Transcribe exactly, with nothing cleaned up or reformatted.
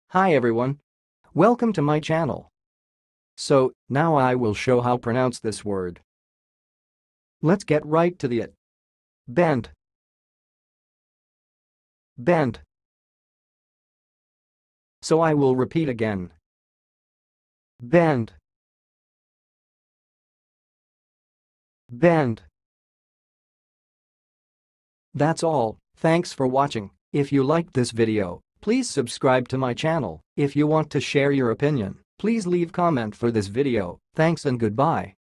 Hi everyone. Welcome to my channel. So, now I will show how pronounce this word. Let's get right to the it. Behnd. Behnd. So I will repeat again. Behnd. Behnd. That's all. Thanks for watching. If you liked this video, please subscribe to my channel. If you want to share your opinion, please leave comment for this video. Thanks and goodbye.